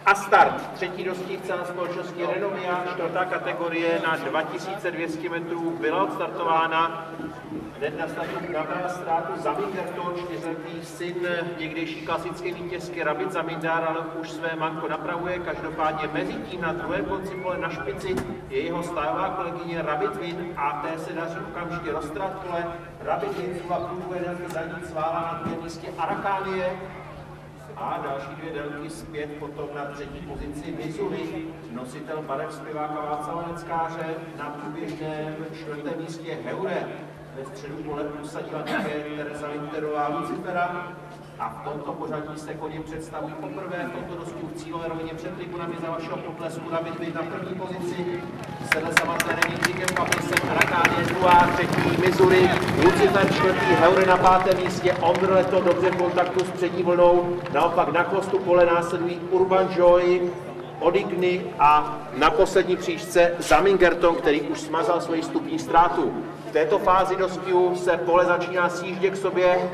A start. Třetí dostívce na společnosti Renomia, čtvrtá kategorie na 2200 metrů byla odstartována. Hned na startu nabrala ztrátu Zamingerton, 4letý syn někdejší klasické vítězky Rabit Zamindar, ale už své manko napravuje. Každopádně mezi tím na druhém konci pole na špici je jeho stájová kolegyně Rabit Win a té se daří okamžitě roztrhat pole. Rabit Win zhruba půl délky za ní svála na druhém místě Arakanie. A další dvě délky zpět potom na třetí pozici Missouri, nositel barev zpěváka Václava Neckáře, na průběžném čtvrtém místě Heure. Ve středu pole usadila také Tereza Winterová Lucifera a v tomto pořadí se koně představují poprvé v tomto dostupu v cílové rovině před tribunami za vašeho potlesku. Rabit Win na první pozici, sedle samotným Jindřichem Paprisem, Arakanie druhá, třetí Missouri, Lucifer čtvrtý, Heure na pátém místě, Ombrleto dobře v kontaktu s přední vlnou, naopak na chvostu pole následují Urban Joy, Odigny a na poslední příčce Zamingerton, který už smazal svoji stupní ztrátu. V této fázi dostihu se pole začíná sjíždět k sobě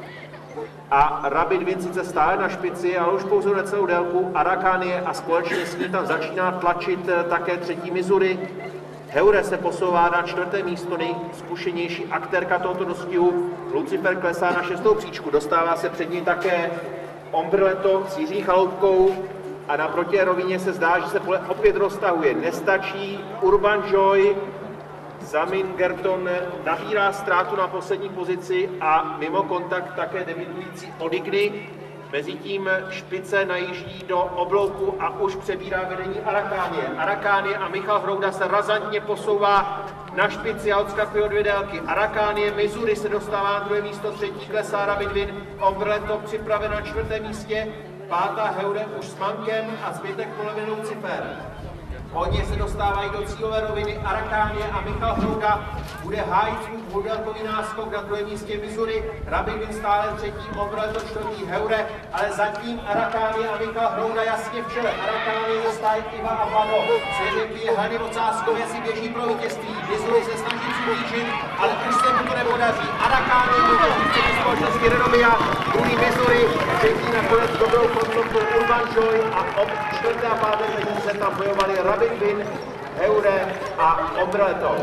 a Rabit Win sice stále na špici, ale už pouze na celou délku Arakanie a společně s ní tam začíná tlačit také třetí Missouri. Heure se posouvá na čtvrté místo, nejzkušenější aktérka tohoto dostihu. Lucifer klesá na šestou příčku, dostává se před ní také Ombrleto s Jiří Chaloupkou a na protirovině se zdá, že se pole opět roztahuje. Nestačí Urban Joy, Zamingerton nabírá ztrátu na poslední pozici a mimo kontakt také debitující Odigny. Mezitím špice najíždí do oblouku a už přebírá vedení Arakanie. Arakanie a Michal Hrouda se razantně posouvá na špici a odskakuje o dvě délky. Arakanie, Missouri se dostává na druhé místo, třetí klesá Rabit Win, Ombrleto připraven na čtvrtém místě, pátá Heure už s mankem a zbytek poloviny Lucifer. Hodně se dostávají do cílové roviny Arakanie a Michal Hrouda bude hájit svůj dvoudélkový náskok na druhém místě Missouri. Rabit Win stále třetí, Ombrleto čtvrtý, Heure, ale zatím Arakanie a Michal Hrouda jasně v čele. Arakanie zastájí Iva a Vlado. Svěřenky Hany Vocáskově si běží pro vítězství. Missouri se snaží přiblížit, ale už se mu to nepodaří. Arakanie vítězství společnosti Renomia, druhý Missouri, třetí nakonec dobrou koncovkou Urban Joy a ob čtvrté a páté se tam bojovali Rabit Win, Heure a Ombrleto.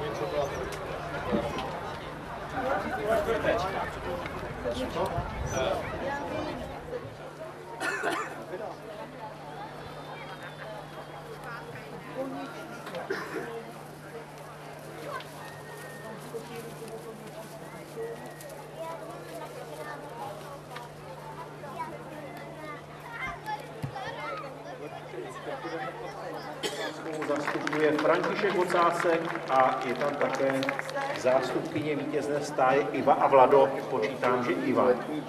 Zastupuje František Vocásek a je tam také zástupkyně vítězné stáje Iva a Vlado. Počítám, že Iva.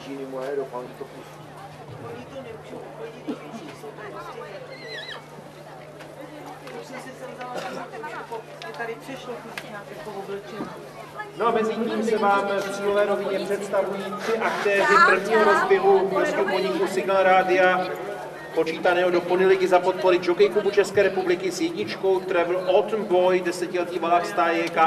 No a mezi tím se vám v cílové rovině představují tři aktéři prvního rozběhu Moravského podniku Signal Rádia, počítaného do Ponyligy za podpory Jockey klubu České republiky s jedničkou Travel Autumn Boy, desetiletý valák stáje JK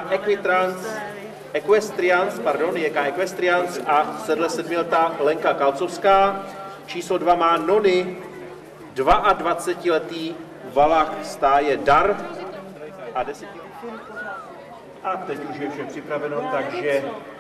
Equestrians a sedle sedmiletá Lenka Kalcovská. Číslo 2 má Nony, 22letý valák stáje Dar a 10. A teď už je vše připraveno, takže